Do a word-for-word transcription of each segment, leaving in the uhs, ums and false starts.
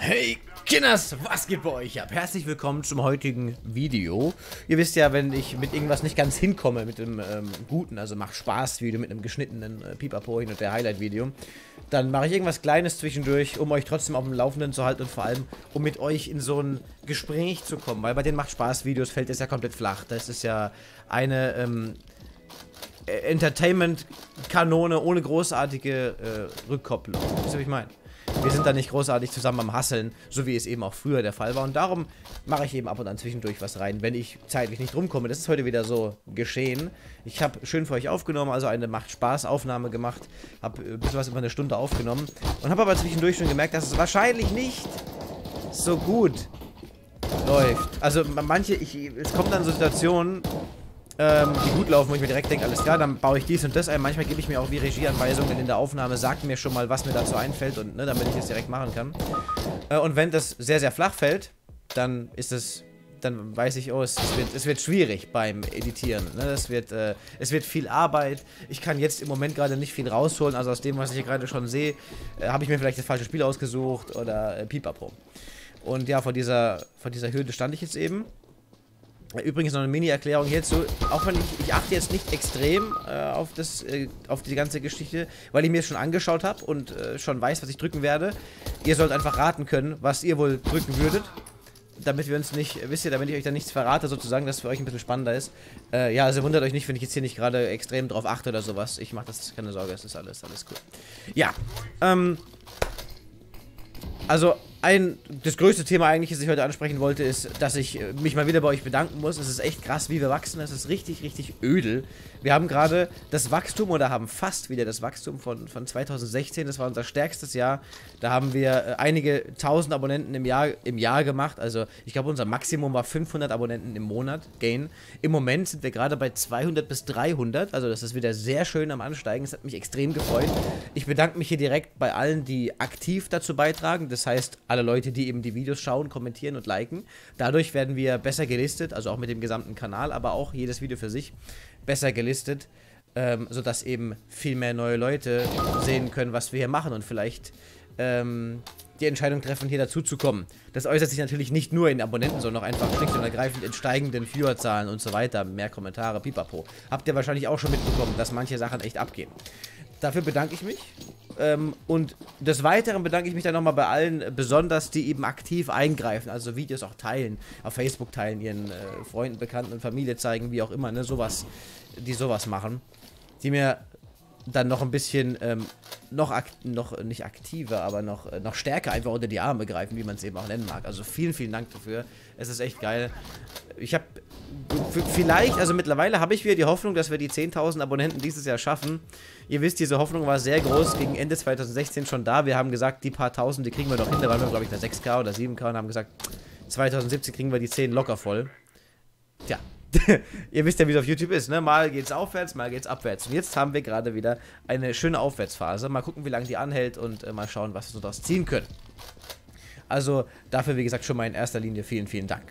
Hey Kinders, was geht bei euch ab? Herzlich willkommen zum heutigen Video. Ihr wisst ja, wenn ich mit irgendwas nicht ganz hinkomme, mit dem ähm, guten, also macht Spaß Video mit einem geschnittenen äh, Pipapo hin und der Highlight Video, dann mache ich irgendwas Kleines zwischendurch, um euch trotzdem auf dem Laufenden zu halten und vor allem, um mit euch in so ein Gespräch zu kommen, weil bei den macht Spaß Videos fällt es ja komplett flach. Das ist ja eine ähm, Entertainment-Kanone ohne großartige äh, Rückkopplung. Wisst ihr, was ich meine? Wir sind da nicht großartig zusammen am Hasseln, so wie es eben auch früher der Fall war. Und darum mache ich eben ab und an zwischendurch was rein, wenn ich zeitlich nicht rumkomme. Das ist heute wieder so geschehen. Ich habe schön für euch aufgenommen, also eine Macht-Spaß-Aufnahme gemacht. Habe ein bisschen was über eine Stunde aufgenommen. Und habe aber zwischendurch schon gemerkt, dass es wahrscheinlich nicht so gut läuft. Also manche, ich, es kommen dann so Situationen, Ähm, die gut laufen, wo ich mir direkt denke, alles klar, dann baue ich dies und das ein. Manchmal gebe ich mir auch wie Regieanweisungen in der Aufnahme, sagt mir schon mal, was mir dazu einfällt, und ne, damit ich es direkt machen kann. Äh, und wenn das sehr, sehr flach fällt, dann ist es, dann weiß ich, oh, es, es, wird, es wird schwierig beim Editieren. Ne? Es, wird, äh, es wird viel Arbeit. Ich kann jetzt im Moment gerade nicht viel rausholen, also aus dem, was ich hier gerade schon sehe, äh, habe ich mir vielleicht das falsche Spiel ausgesucht oder äh, Pipapo. Und ja, vor dieser, vor dieser Hürde stand ich jetzt eben. Übrigens noch eine Mini-Erklärung hierzu, auch wenn ich, ich achte jetzt nicht extrem äh, auf, das, äh, auf die ganze Geschichte, weil ich mir es schon angeschaut habe und äh, schon weiß, was ich drücken werde. Ihr sollt einfach raten können, was ihr wohl drücken würdet, damit wir uns nicht, wisst ihr, damit ich euch dann nichts verrate sozusagen, dass es für euch ein bisschen spannender ist. Äh, ja, also wundert euch nicht, wenn ich jetzt hier nicht gerade extrem drauf achte oder sowas. Ich mache das, keine Sorge, es ist alles, alles cool. Ja, ähm... Also, ein, das größte Thema eigentlich, das ich heute ansprechen wollte, ist, dass ich mich mal wieder bei euch bedanken muss. Es ist echt krass, wie wir wachsen. Es ist richtig, richtig ödel. Wir haben gerade das Wachstum, oder haben fast wieder das Wachstum von, von zweitausendsechzehn. Das war unser stärkstes Jahr. Da haben wir einige tausend Abonnenten im Jahr, im Jahr gemacht. Also, ich glaube, unser Maximum war fünfhundert Abonnenten im Monat, Gain. Im Moment sind wir gerade bei zweihundert bis dreihundert. Also, das ist wieder sehr schön am Ansteigen. Es hat mich extrem gefreut. Ich bedanke mich hier direkt bei allen, die aktiv dazu beitragen. Das heißt, alle Leute, die eben die Videos schauen, kommentieren und liken. Dadurch werden wir besser gelistet, also auch mit dem gesamten Kanal, aber auch jedes Video für sich besser gelistet, ähm, sodass eben viel mehr neue Leute sehen können, was wir hier machen und vielleicht ähm, die Entscheidung treffen, hier dazu zu kommen. Das äußert sich natürlich nicht nur in Abonnenten, sondern auch einfach schlicht und ergreifend in steigenden Viewerzahlen und so weiter, mehr Kommentare, pipapo. Habt ihr wahrscheinlich auch schon mitbekommen, dass manche Sachen echt abgehen. Dafür bedanke ich mich. Ähm, und des Weiteren bedanke ich mich dann nochmal bei allen, besonders die eben aktiv eingreifen, also Videos auch teilen, auf Facebook teilen, ihren äh, Freunden, Bekannten und Familie zeigen, wie auch immer, ne, sowas, die sowas machen, die mir dann noch ein bisschen, ähm, noch, noch nicht aktiver, aber noch, äh, noch stärker einfach unter die Arme greifen, wie man es eben auch nennen mag. Also vielen, vielen Dank dafür. Es ist echt geil. Ich habe vielleicht, also mittlerweile habe ich wieder die Hoffnung, dass wir die zehntausend Abonnenten dieses Jahr schaffen. Ihr wisst, diese Hoffnung war sehr groß, gegen Ende zweitausendsechzehn schon da. Wir haben gesagt, die paar Tausend, die kriegen wir noch hin. Da waren wir, glaube ich, bei sechs K oder sieben K und haben gesagt, zweitausendsiebzehn kriegen wir die zehn locker voll. Tja. Ihr wisst ja, wie es auf YouTube ist, ne? Mal geht's aufwärts, mal geht's abwärts. Und jetzt haben wir gerade wieder eine schöne Aufwärtsphase. Mal gucken, wie lange die anhält und äh, mal schauen, was wir so daraus ziehen können. Also dafür, wie gesagt, schon mal in erster Linie vielen, vielen Dank.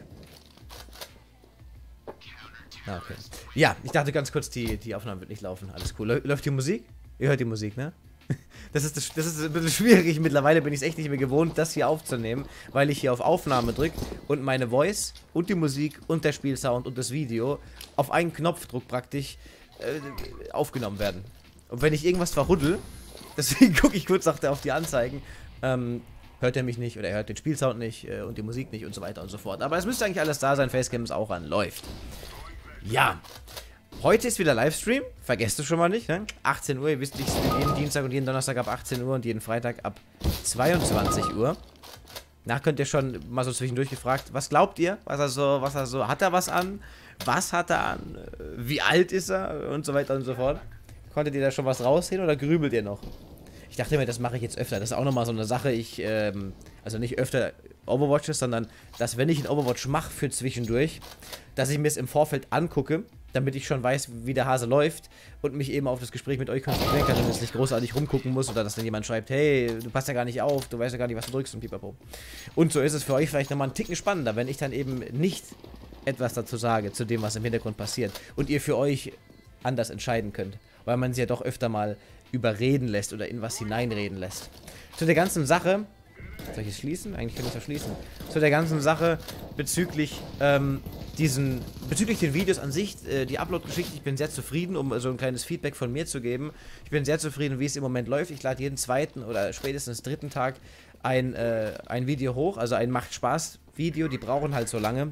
Okay. Ja, ich dachte ganz kurz, die, die Aufnahme wird nicht laufen. Alles cool. Läuft die Musik? Ihr hört die Musik, ne? Das ist, das, das ist ein bisschen schwierig. Mittlerweile bin ich es echt nicht mehr gewohnt, das hier aufzunehmen, weil ich hier auf Aufnahme drücke und meine Voice und die Musik und der Spielsound und das Video auf einen Knopfdruck praktisch äh, aufgenommen werden. Und wenn ich irgendwas verhuddel, deswegen gucke ich kurz auf die Anzeigen, ähm, hört er mich nicht oder er hört den Spielsound nicht äh, und die Musik nicht und so weiter und so fort. Aber es müsste eigentlich alles da sein, Facecam ist auch an, läuft. Ja. Heute ist wieder Livestream, vergesst es schon mal nicht, ne? achtzehn Uhr, ihr wisst, ich streame jeden Dienstag und jeden Donnerstag ab achtzehn Uhr und jeden Freitag ab zweiundzwanzig Uhr. Nach könnt ihr schon mal so zwischendurch gefragt, was glaubt ihr? Was er so, was er so, hat er was an? Was hat er an? Wie alt ist er? Und so weiter und so fort. Konntet ihr da schon was raussehen oder grübelt ihr noch? Ich dachte mir, das mache ich jetzt öfter. Das ist auch nochmal so eine Sache, ich, ähm, also nicht öfter Overwatches, sondern, dass wenn ich ein Overwatch mache für zwischendurch, dass ich mir es im Vorfeld angucke, damit ich schon weiß, wie der Hase läuft und mich eben auf das Gespräch mit euch konzentrieren kann und jetzt nicht großartig rumgucken muss oder dass dann jemand schreibt, hey, du passt ja gar nicht auf, du weißt ja gar nicht, was du drückst und pipapo. Und so ist es für euch vielleicht nochmal einen Ticken spannender, wenn ich dann eben nicht etwas dazu sage, zu dem, was im Hintergrund passiert und ihr für euch anders entscheiden könnt, weil man sie ja doch öfter mal überreden lässt oder in was hineinreden lässt. Zu der ganzen Sache Soll ich es schließen? Eigentlich kann ich es ja schließen. Zu der ganzen Sache bezüglich ähm, diesen, bezüglich den Videos an sich, äh, die Upload-Geschichte, ich bin sehr zufrieden, um so ein kleines Feedback von mir zu geben. Ich bin sehr zufrieden, wie es im Moment läuft. Ich lade jeden zweiten oder spätestens dritten Tag ein, äh, ein Video hoch, also ein Macht-Spaß-Video. Die brauchen halt so lange.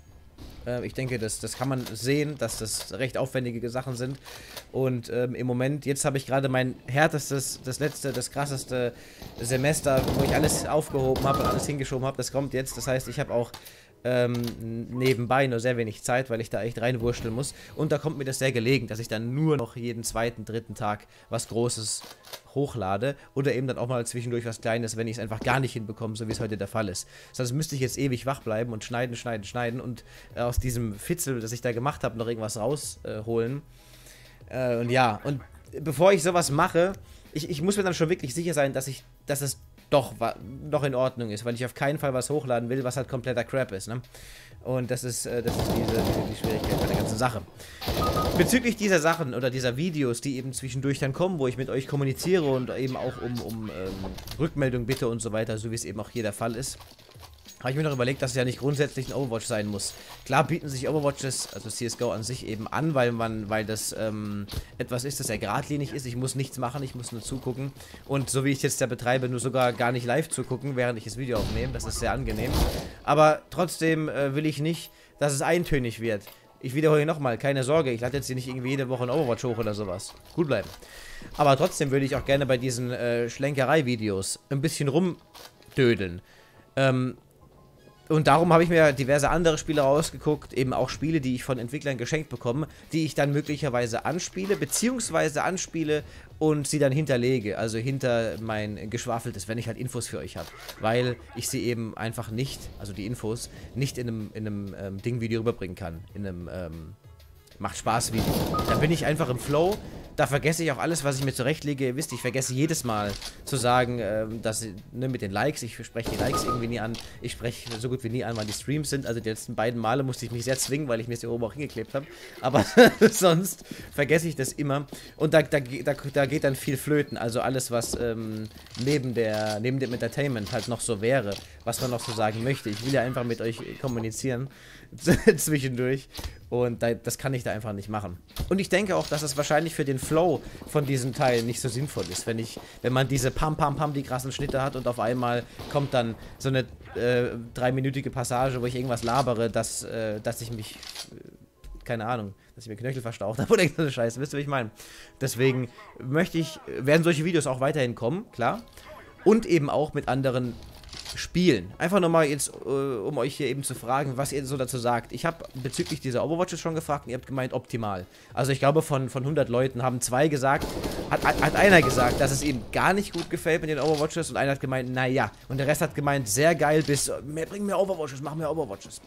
Ich denke, das, das kann man sehen, dass das recht aufwendige Sachen sind. Und ähm, im Moment, jetzt habe ich gerade mein härtestes, das letzte, das krasseste Semester, wo ich alles aufgehoben habe und alles hingeschoben habe. Das kommt jetzt. Das heißt, ich habe auch ähm, nebenbei nur sehr wenig Zeit, weil ich da echt reinwurschteln muss. Und da kommt mir das sehr gelegen, dass ich dann nur noch jeden zweiten, dritten Tag was Großes hochlade oder eben dann auch mal zwischendurch was Kleines, wenn ich es einfach gar nicht hinbekomme, so wie es heute der Fall ist. Sonst müsste ich jetzt ewig wach bleiben und schneiden, schneiden, schneiden und äh, aus diesem Fitzel, das ich da gemacht habe, noch irgendwas rausholen. Äh, äh, und ja, und bevor ich sowas mache, ich, ich muss mir dann schon wirklich sicher sein, dass ich, dass es doch noch in Ordnung ist, weil ich auf keinen Fall was hochladen will, was halt kompletter Crap ist, ne? Und das ist, äh, das ist diese, die, die Schwierigkeit bei der ganzen Sache. Bezüglich dieser Sachen oder dieser Videos, die eben zwischendurch dann kommen, wo ich mit euch kommuniziere und eben auch um, um ähm, Rückmeldung bitte und so weiter, so wie es eben auch hier der Fall ist, habe ich mir noch überlegt, dass es ja nicht grundsätzlich ein Overwatch sein muss. Klar bieten sich Overwatches, also C S G O an sich eben an, weil man, weil das ähm, etwas ist, das ja geradlinig ist. Ich muss nichts machen, ich muss nur zugucken. Und so wie ich jetzt da betreibe, nur sogar gar nicht live zugucken, während ich das Video aufnehme. Das ist sehr angenehm. Aber trotzdem äh, will ich nicht, dass es eintönig wird. Ich wiederhole nochmal, keine Sorge, ich lade jetzt hier nicht irgendwie jede Woche ein Overwatch hoch oder sowas. Gut bleiben. Aber trotzdem würde ich auch gerne bei diesen äh, Schlenkerei-Videos ein bisschen rumdödeln. Ähm, Und darum habe ich mir diverse andere Spiele rausgeguckt, eben auch Spiele, die ich von Entwicklern geschenkt bekomme, die ich dann möglicherweise anspiele, beziehungsweise anspiele und sie dann hinterlege, also hinter mein Geschwafeltes, wenn ich halt Infos für euch habe, weil ich sie eben einfach nicht, also die Infos, nicht in einem, in einem ähm, Ding-Video rüberbringen kann, in einem ähm, Macht-Spaß-Video. Da bin ich einfach im Flow. Da vergesse ich auch alles, was ich mir zurechtlege. Ihr wisst, ich vergesse jedes Mal zu sagen, ähm, dass, ne, mit den Likes, ich spreche die Likes irgendwie nie an. Ich spreche so gut wie nie an, wann die Streams sind. Also die letzten beiden Male musste ich mich sehr zwingen, weil ich mir es hier oben auch hingeklebt habe. Aber sonst vergesse ich das immer. Und da, da, da, da geht dann viel flöten. Also alles, was ähm, neben, der, neben dem Entertainment halt noch so wäre, was man noch so sagen möchte. Ich will ja einfach mit euch kommunizieren zwischendurch. Und da, das kann ich da einfach nicht machen. Und ich denke auch, dass es wahrscheinlich für den Flow von diesem Teil nicht so sinnvoll ist, wenn ich, wenn man diese Pam Pam Pam, die krassen Schnitte hat und auf einmal kommt dann so eine äh, dreiminütige Passage, wo ich irgendwas labere, dass, äh, dass ich mich, äh, keine Ahnung, dass ich mir Knöchel verstaucht habe oder irgendeine Scheiße, wisst ihr, wie ich meine? Deswegen möchte ich, werden solche Videos auch weiterhin kommen, klar. Und eben auch mit anderen Spielen. Einfach nochmal jetzt, äh, um euch hier eben zu fragen, was ihr so dazu sagt. Ich habe bezüglich dieser Overwatches schon gefragt und ihr habt gemeint, optimal. Also ich glaube, von, von hundert Leuten haben zwei gesagt, hat, hat einer gesagt, dass es ihm gar nicht gut gefällt mit den Overwatches und einer hat gemeint, naja. Und der Rest hat gemeint, sehr geil, bis, mehr, bring mehr Overwatches, mach mehr Overwatches.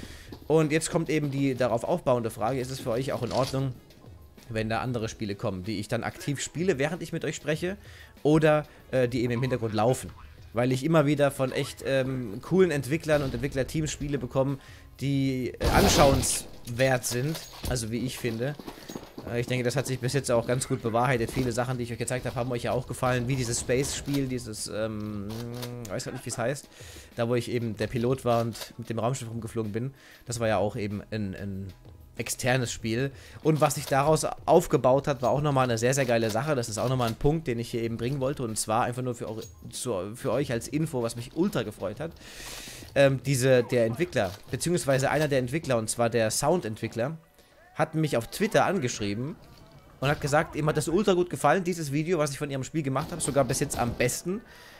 Und jetzt kommt eben die darauf aufbauende Frage, ist es für euch auch in Ordnung, wenn da andere Spiele kommen, die ich dann aktiv spiele, während ich mit euch spreche, oder äh, die eben im Hintergrund laufen? Weil ich immer wieder von echt ähm, coolen Entwicklern und Entwicklerteams Spiele bekomme, die äh, anschauenswert sind, also wie ich finde. Äh, ich denke, das hat sich bis jetzt auch ganz gut bewahrheitet. Viele Sachen, die ich euch gezeigt habe, haben euch ja auch gefallen, wie dieses Space-Spiel, dieses, ähm, ich weiß gar nicht, wie es heißt, da wo ich eben der Pilot war und mit dem Raumschiff rumgeflogen bin. Das war ja auch eben ein, ein externes Spiel. Und was sich daraus aufgebaut hat, war auch nochmal eine sehr, sehr geile Sache. Das ist auch nochmal ein Punkt, den ich hier eben bringen wollte. Und zwar einfach nur für, eure, zu, für euch als Info, was mich ultra gefreut hat. Ähm, diese, der Entwickler, beziehungsweise einer der Entwickler, und zwar der Soundentwickler, hat mich auf Twitter angeschrieben und hat gesagt, ihm hat das ultra gut gefallen, dieses Video, was ich von ihrem Spiel gemacht habe, sogar bis jetzt am besten.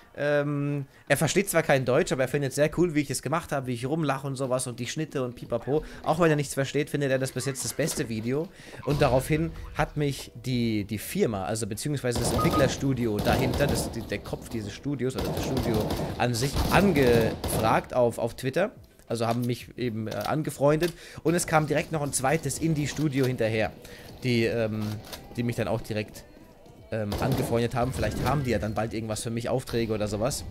Ähm, er versteht zwar kein Deutsch, aber er findet es sehr cool, wie ich es gemacht habe, wie ich rumlache und sowas und die Schnitte und pipapo. Auch wenn er nichts versteht, findet er das bis jetzt das beste Video. Und daraufhin hat mich die, die Firma, also beziehungsweise das Entwicklerstudio dahinter, das, die, der Kopf dieses Studios, oder das Studio an sich, angefragt auf, auf Twitter. Also haben mich eben äh, angefreundet. Und es kam direkt noch ein zweites Indie-Studio hinterher, die, ähm, die mich dann auch direkt Ähm, angefreundet haben. Vielleicht haben die ja dann bald irgendwas für mich, Aufträge oder sowas.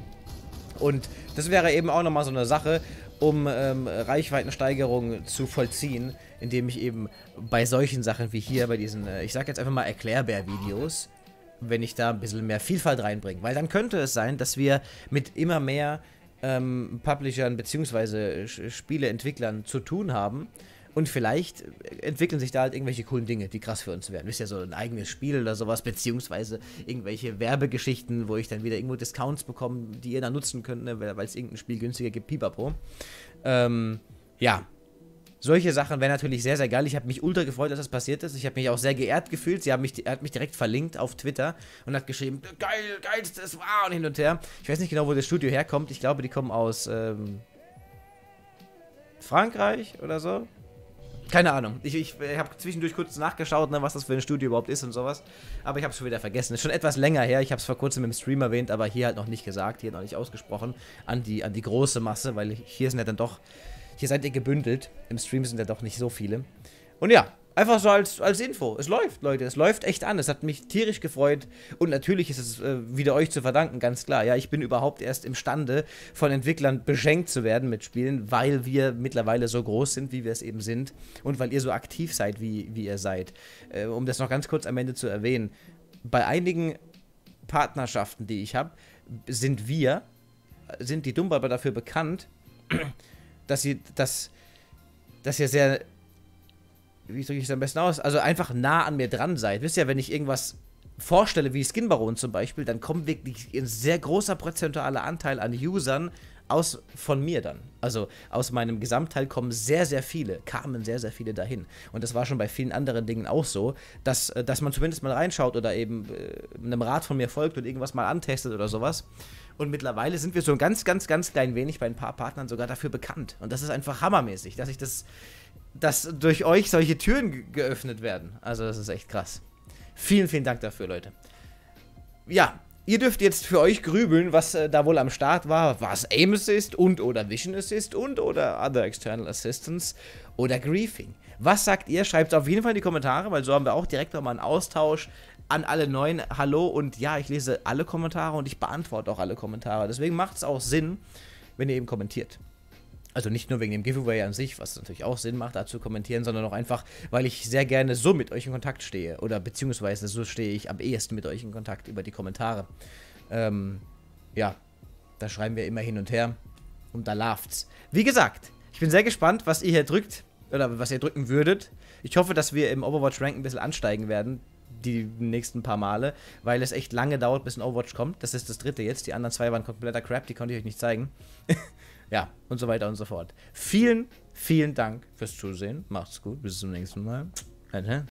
Und das wäre eben auch nochmal so eine Sache, um ähm, Reichweitensteigerung zu vollziehen, indem ich eben bei solchen Sachen wie hier, bei diesen, äh, ich sag jetzt einfach mal Erklärbär-Videos, wenn ich da ein bisschen mehr Vielfalt reinbringe. Weil dann könnte es sein, dass wir mit immer mehr ähm, Publishern bzw. Spieleentwicklern zu tun haben. Und vielleicht entwickeln sich da halt irgendwelche coolen Dinge, die krass für uns werden. Wisst ihr, so ein eigenes Spiel oder sowas, beziehungsweise irgendwelche Werbegeschichten, wo ich dann wieder irgendwo Discounts bekomme, die ihr dann nutzen könnt, ne, weil es irgendein Spiel günstiger gibt, pipapo. Ähm, ja. Solche Sachen wären natürlich sehr, sehr geil. Ich habe mich ultra gefreut, dass das passiert ist. Ich habe mich auch sehr geehrt gefühlt. Sie haben mich, er hat mich direkt verlinkt auf Twitter und hat geschrieben, geil, geilstes war und hin und her. Ich weiß nicht genau, wo das Studio herkommt. Ich glaube, die kommen aus ähm, Frankreich oder so. Keine Ahnung. Ich, ich, ich habe zwischendurch kurz nachgeschaut, ne, was das für ein Studio überhaupt ist und sowas. Aber ich habe es schon wieder vergessen. Ist schon etwas länger her. Ich habe es vor kurzem im Stream erwähnt, aber hier halt noch nicht gesagt, hier noch nicht ausgesprochen an die, an die große Masse, weil hier sind ja dann doch, hier seid ihr gebündelt. Im Stream sind ja doch nicht so viele. Und ja, einfach so als, als Info. Es läuft, Leute. Es läuft echt an. Es hat mich tierisch gefreut. Und natürlich ist es äh, wieder euch zu verdanken, ganz klar. Ja, ich bin überhaupt erst imstande, von Entwicklern beschenkt zu werden mit Spielen, weil wir mittlerweile so groß sind, wie wir es eben sind. Und weil ihr so aktiv seid, wie, wie ihr seid. Äh, um das noch ganz kurz am Ende zu erwähnen. Bei einigen Partnerschaften, die ich habe, sind wir, sind die Dummbarber dafür bekannt, dass sie, dass, dass ihr sehr, wie drücke ich es am besten aus, also einfach nah an mir dran seid. Wisst ihr, wenn ich irgendwas vorstelle, wie Skin Baron zum Beispiel, dann kommt wirklich ein sehr großer prozentualer Anteil an Usern aus von mir dann. Also aus meinem Gesamtteil kommen sehr, sehr viele, kamen sehr, sehr viele dahin. Und das war schon bei vielen anderen Dingen auch so, dass, dass man zumindest mal reinschaut oder eben äh, einem Rat von mir folgt und irgendwas mal antestet oder sowas. Und mittlerweile sind wir so ein ganz, ganz, ganz klein wenig bei ein paar Partnern sogar dafür bekannt. Und das ist einfach hammermäßig, dass ich das, dass durch euch solche Türen geöffnet werden. Also das ist echt krass. Vielen, vielen Dank dafür, Leute. Ja, ihr dürft jetzt für euch grübeln, was äh, da wohl am Start war, was Aim Assist und oder Vision Assist und oder Other External Assistance oder Griefing. Was sagt ihr? Schreibt es auf jeden Fall in die Kommentare, weil so haben wir auch direkt nochmal einen Austausch an alle Neuen. Hallo und ja, ich lese alle Kommentare und ich beantworte auch alle Kommentare. Deswegen macht es auch Sinn, wenn ihr eben kommentiert. Also nicht nur wegen dem Giveaway an sich, was natürlich auch Sinn macht, da zu kommentieren, sondern auch einfach, weil ich sehr gerne so mit euch in Kontakt stehe. Oder beziehungsweise so stehe ich am ehesten mit euch in Kontakt über die Kommentare. Ähm, ja, da schreiben wir immer hin und her und da läuft's. Wie gesagt, ich bin sehr gespannt, was ihr hier drückt oder was ihr drücken würdet. Ich hoffe, dass wir im Overwatch-Rank ein bisschen ansteigen werden, die nächsten paar Male, weil es echt lange dauert, bis ein Overwatch kommt. Das ist das dritte jetzt. Die anderen zwei waren kompletter Crap, die konnte ich euch nicht zeigen. Ja, und so weiter und so fort. Vielen, vielen Dank fürs Zusehen. Macht's gut, bis zum nächsten Mal.